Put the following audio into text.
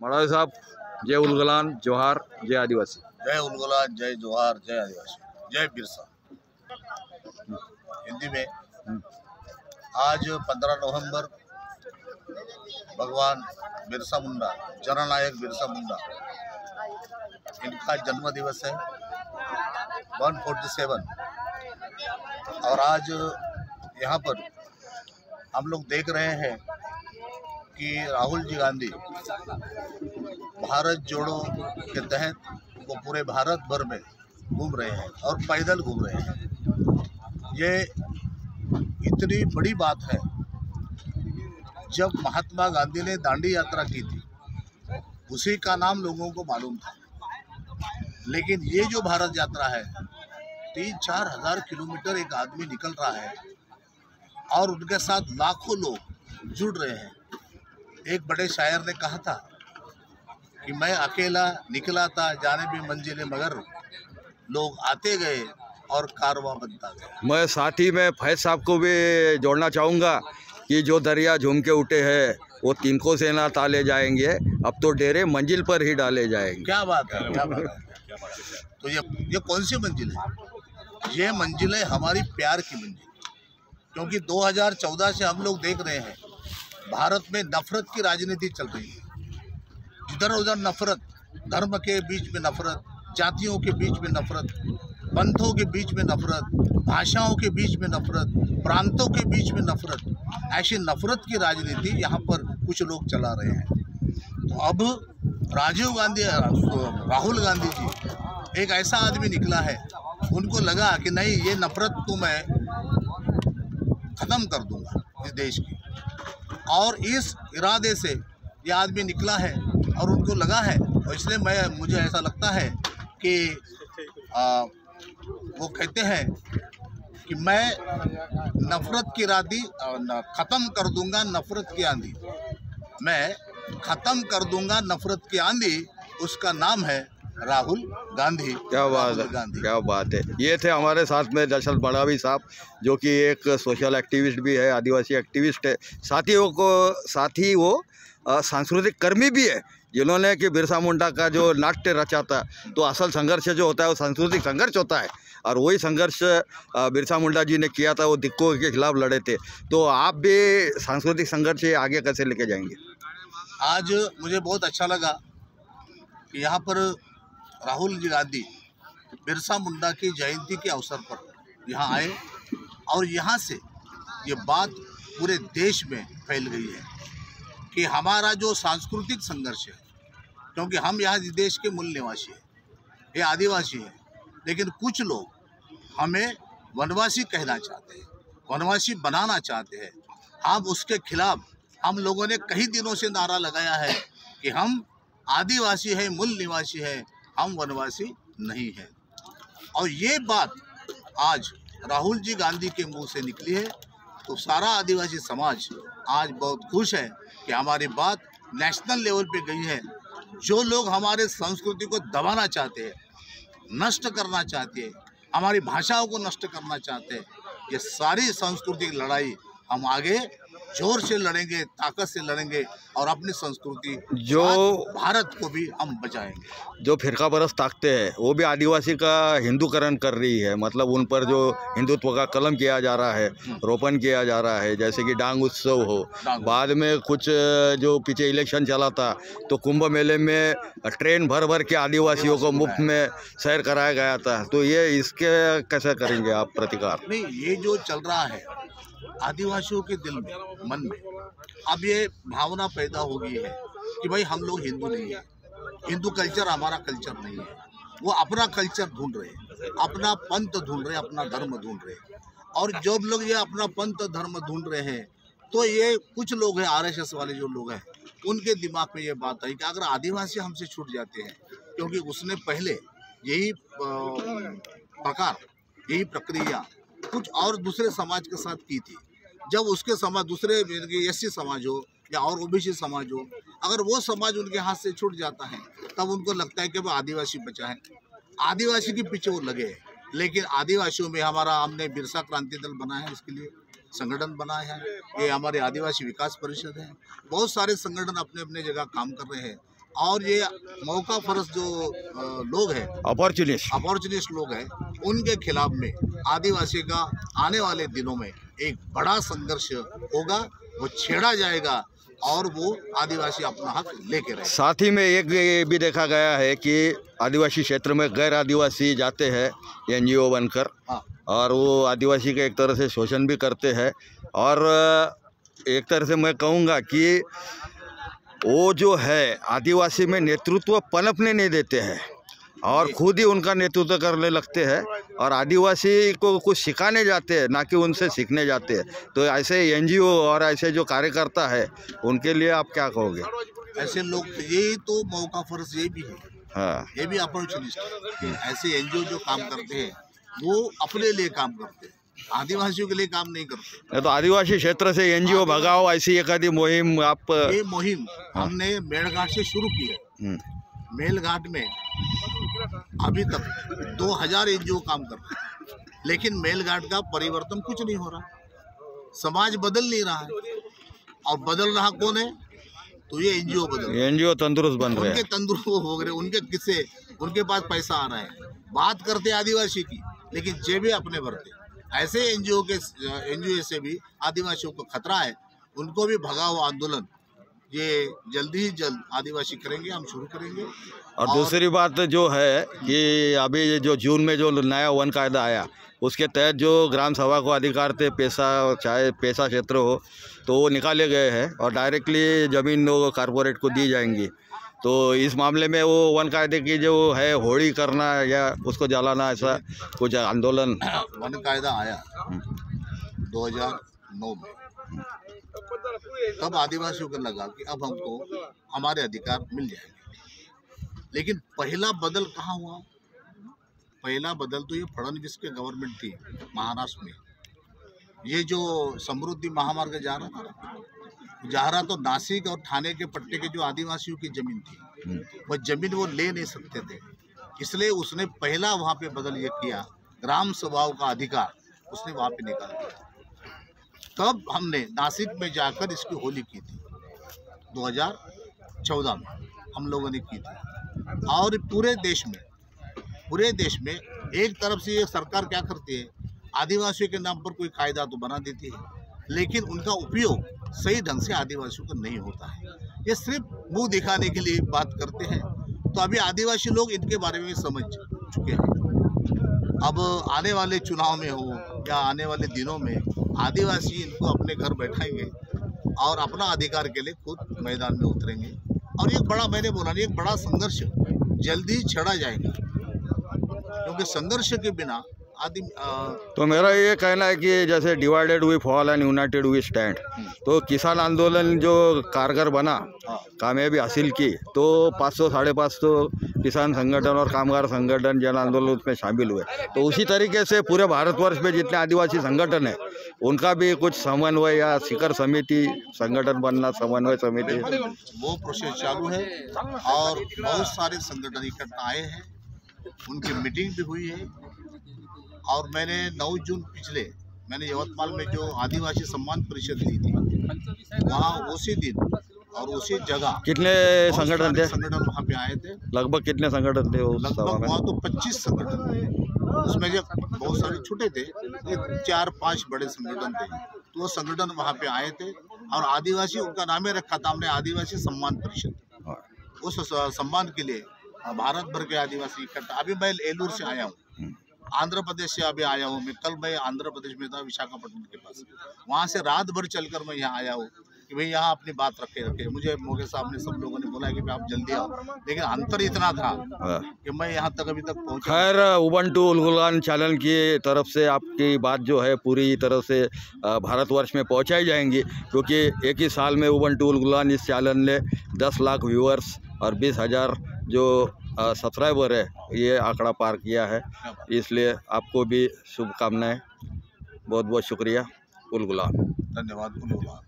मड़ावी साहब, जय उलगुलान, जोहार, जय आदिवासी। जय उलगुलान, जय जोहार, जय आदिवासी, जय बिरसा। हिंदी में आज 15 नवंबर भगवान बिरसा मुंडा, जननायक बिरसा मुंडा, इनका जन्म दिवस है 147। और आज यहाँ पर हम लोग देख रहे हैं कि राहुल जी गांधी भारत जोड़ो के तहत वो पूरे भारत भर में घूम रहे हैं और पैदल घूम रहे हैं। ये इतनी बड़ी बात है। जब महात्मा गांधी ने दांडी यात्रा की थी उसी का नाम लोगों को मालूम था, लेकिन ये जो भारत यात्रा है 3-4 हज़ार किलोमीटर एक आदमी निकल रहा है और उनके साथ लाखों लोग जुड़ रहे हैं। एक बड़े शायर ने कहा था कि मैं अकेला निकला था जाने भी मंजिले, मगर लोग आते गए और कारवां बनता गया। मैं साथ ही में फैज साहब को भी जोड़ना चाहूँगा कि जो दरिया झूम के उठे हैं वो तिनको से ना ताले जाएंगे, अब तो डेरे मंजिल पर ही डाले जाएंगे। क्या बात है, क्या बात है। तो ये कौन सी मंजिल है? ये मंजिल है हमारी प्यार की मंजिल, क्योंकि 2014 से हम लोग देख रहे हैं भारत में नफरत की राजनीति चल रही है। इधर उधर नफरत, धर्म के बीच में नफरत, जातियों के बीच में नफरत, पंथों के बीच में नफरत, भाषाओं के बीच में नफरत, प्रांतों के बीच में नफरत। ऐसी नफरत की राजनीति यहाँ पर कुछ लोग चला रहे हैं। तो अब राहुल गांधी जी एक ऐसा आदमी निकला है, उनको लगा कि नहीं, ये नफरत तो मैं ख़त्म कर दूंगा इस देश की, और इस इरादे से ये आदमी निकला है और उनको लगा है। और इसलिए मुझे ऐसा लगता है कि वो कहते हैं कि मैं नफरत की आंधी ख़त्म कर दूंगा, नफरत की आंधी, मैं ख़त्म कर दूंगा नफरत की आंधी। उसका नाम है राहुल गांधी। क्या बात है, क्या बात है। ये थे हमारे साथ में दशरथ मड़ावी साहब, जो कि एक सोशल एक्टिविस्ट भी है, आदिवासी एक्टिविस्ट है, साथ ही वो सांस्कृतिक कर्मी भी है, जिन्होंने कि बिरसा मुंडा का जो नाट्य रचा था। तो असल संघर्ष जो होता है वो सांस्कृतिक संघर्ष होता है, और वही संघर्ष बिरसा मुंडा जी ने किया था, वो दिक्कों के खिलाफ लड़े थे। तो आप भी सांस्कृतिक संघर्ष आगे कैसे लेके जाएंगे? आज मुझे बहुत अच्छा लगा कि यहाँ पर राहुल जी गांधी बिरसा मुंडा की जयंती के अवसर पर यहाँ आए, और यहाँ से ये बात पूरे देश में फैल गई है कि हमारा जो सांस्कृतिक संघर्ष है, क्योंकि हम यहाँ इस देश के मूल निवासी हैं, ये आदिवासी हैं, लेकिन कुछ लोग हमें वनवासी कहना चाहते हैं, वनवासी बनाना चाहते हैं। हम उसके खिलाफ हम लोगों ने कई दिनों से नारा लगाया है कि हम आदिवासी हैं, मूल निवासी हैं, हम वनवासी नहीं हैं। और ये बात आज राहुल जी गांधी के मुंह से निकली है, तो सारा आदिवासी समाज आज बहुत खुश है कि हमारी बात नेशनल लेवल पे गई है। जो लोग हमारे संस्कृति को दबाना चाहते हैं, नष्ट करना चाहते हैं, हमारी भाषाओं को नष्ट करना चाहते हैं, ये सारी सांस्कृतिक लड़ाई हम आगे जोर से लड़ेंगे, ताकत से लड़ेंगे, और अपनी संस्कृति, जो भारत को भी हम बचाएंगे। जो फिरका परस्त ताकतें हैं वो भी आदिवासी का हिंदूकरण कर रही है, मतलब उन पर जो हिंदुत्व का कलम किया जा रहा है, रोपण किया जा रहा है। जैसे कि डांग उत्सव हो, बाद में कुछ जो पीछे इलेक्शन चला था तो कुंभ मेले में ट्रेन भर भर के आदिवासियों को मुफ्त में सैर कराया गया था। तो ये इसके कैसे करेंगे आप प्रतिकार? नहीं, ये जो चल रहा है आदिवासियों के दिल में, मन में अब ये भावना पैदा हो गई है कि भाई हम लोग हिंदू नहीं है, हिंदू कल्चर हमारा कल्चर नहीं है। वो अपना कल्चर ढूंढ रहे हैं, अपना पंथ ढूंढ रहे हैं, अपना धर्म ढूंढ रहे हैं। और जब लोग ये अपना पंथ धर्म ढूंढ रहे हैं, तो ये कुछ लोग हैं, RSS वाले जो लोग हैं, उनके दिमाग में ये बात आई कि अगर आदिवासी हमसे छूट जाते हैं, क्योंकि उसने पहले यही प्रकार, यही प्रक्रिया कुछ और दूसरे समाज के साथ की थी। जब उसके समाज, दूसरे SC समाज हो या और OBC समाज हो, अगर वो समाज उनके हाथ से छूट जाता है, तब उनको लगता है कि वो आदिवासी बचा है, आदिवासी के पीछे वो लगे हैं। लेकिन आदिवासियों में हमने बिरसा क्रांति दल बनाया है, इसके लिए संगठन बनाया है। ये हमारे आदिवासी विकास परिषद है। बहुत सारे संगठन अपने अपने जगह काम कर रहे हैं। और ये मौका फरस जो लोग हैं, अपॉर्चुनिस्ट लोग हैं, उनके खिलाफ में आदिवासी का आने वाले दिनों में एक बड़ा संघर्ष होगा, वो छेड़ा जाएगा और वो आदिवासी अपना हक लेके रहे। साथ ही में एक ये भी देखा गया है कि आदिवासी क्षेत्र में गैर आदिवासी जाते हैं NGO बनकर, और वो आदिवासी का एक तरह से शोषण भी करते हैं, और एक तरह से मैं कहूँगा कि वो जो है आदिवासी में नेतृत्व पनपने नहीं देते हैं और खुद ही उनका नेतृत्व करने लगते हैं, और आदिवासी को कुछ सिखाने जाते हैं, ना कि उनसे सीखने जाते हैं। तो ऐसे NGO और ऐसे जो कार्यकर्ता है उनके लिए आप क्या कहोगे? ऐसे लोग, यही तो मौका फरस ये भी है। हाँ, ये भी अपॉर्चुनिस्ट है। ऐसे NGO जो काम करते हैं वो अपने लिए काम करते हैं, आदिवासियों के लिए काम नहीं करते। तो आदिवासी क्षेत्र से NGO भगाओ, ऐसी एक आदि मुहिम आप? ये मुहिम हमने मेलघाट से शुरू की है। मेलघाट में अभी तक 2000 NGO काम कर रहे हैं, लेकिन मेलघाट का परिवर्तन कुछ नहीं हो रहा, समाज बदल नहीं रहा है। और बदल रहा कौन है? तो ये NGO बदल रहे हैं। NGO तंदुरुस्त बन रहे हैं, उनके तंदुरुस्त हो गए, उनके किस्से, उनके पास पैसा आ रहा है। बात करते आदिवासी की, लेकिन जेबें अपने भरते। ऐसे NGO से भी आदिवासियों को खतरा है, उनको भी भगाओ आंदोलन ये जल्दी ही जल्द आदिवासी करेंगे, हम शुरू करेंगे। और दूसरी बात जो है कि अभी जो जून में जो नया वन कायदा आया, उसके तहत जो ग्राम सभा को अधिकार थे, पैसा चाहे पैसा क्षेत्र हो, तो वो निकाले गए हैं और डायरेक्टली ज़मीन वो कारपोरेट को दी जाएंगी। तो इस मामले में वो वन कायदे की जो है होड़ी करना या उसको जलाना, ऐसा कुछ आंदोलन? वन कायदा आया 2009 में, तब आदिवासियों को लगा कि अब हमको हमारे अधिकार मिल जाएंगे। लेकिन पहला बदल कहाँ हुआ? पहला बदल तो ये फडणवीस के गवर्नमेंट थी महाराष्ट्र में। ये जो समृद्धि महामार्ग जा रहा तो नासिक और ठाणे के पट्टे के जो आदिवासियों की जमीन थी, वह जमीन वो ले नहीं सकते थे, इसलिए उसने पहला वहाँ पे बदल ये किया, ग्राम सभाओं का अधिकार उसने वहाँ पे निकाल दिया। तब हमने नासिक में जाकर इसकी होली की थी 2014 में हम लोगों ने की थी। और पूरे देश में एक तरफ से ये सरकार क्या करती है, आदिवासियों के नाम पर कोई कायदा तो बना देती है, लेकिन उनका उपयोग सही ढंग से आदिवासियों का नहीं होता है। ये सिर्फ मुंह दिखाने के लिए बात करते हैं। तो अभी आदिवासी लोग इनके बारे में समझ चुके हैं। अब आने वाले चुनाव में हो या आने वाले दिनों में आदिवासी इनको अपने घर बैठाएंगे और अपना अधिकार के लिए खुद मैदान में उतरेंगे। और ये बड़ा, मैंने बोला नहीं, एक बड़ा संघर्ष जल्दी छेड़ा जाएगा, क्योंकि संघर्ष के बिना तो मेरा ये कहना है कि जैसे divided we fall and united we stand, तो किसान आंदोलन जो कारगर बना, कामयाबी हासिल की, तो 500 550 किसान संगठन और कामगार संगठन जन आंदोलन उसमें शामिल हुए। तो उसी तरीके से पूरे भारतवर्ष में जितने आदिवासी संगठन है उनका भी कुछ समन्वय या शिखर समिति संगठन बनना, समन्वय समिति, वो प्रोसेस चालू है। और बहुत सारे संगठन इकट्ठा आए हैं, उनकी मीटिंग भी हुई है। और मैंने 9 जून पिछले मैंने यवतमाल में जो आदिवासी सम्मान परिषद ली थी, वहाँ उसी दिन और उसी जगह कितने संगठन थे? संगठन वहाँ पे आए थे। लगभग कितने संगठन थे? लगभग वहाँ तो 25 संगठन थे। उसमें जो बहुत सारे छोटे थे, 4-5 बड़े संगठन थे। तो वो संगठन वहाँ पे आए थे और आदिवासी, उनका नाम रखा था हमने आदिवासी सम्मान परिषद। उस सम्मान के लिए भारत भर के आदिवासी इकट्ठा। अभी मैं एलूर से आया हूँ, आंध्र प्रदेश से अभी आया हूँ कल मैं आंध्र प्रदेश में था, विशाखापट्टनम के पास। वहाँ से रात भर चलकर मैं यहाँ आया हूँ कि भाई यहाँ अपनी बात रखे। मुझे मोगे साहब ने, सब लोगों ने बोला कि आप जल्दी आओ, लेकिन अंतर इतना था कि मैं यहाँ तक अभी तक पहुँचा। खैर, उबंटू उलगुलान चैनल की तरफ से आपकी बात जो है पूरी तरह से भारतवर्ष में पहुँचाई जाएंगी, क्योंकि एक ही साल में उबंटू उलगुलान इस चैनल ने 10 लाख व्यूअर्स और 20,000 जो सब्सक्राइबर है, ये आंकड़ा पार किया है। इसलिए आपको भी शुभकामनाएं। बहुत बहुत शुक्रिया उलगुलान। धन्यवाद उलगुलान।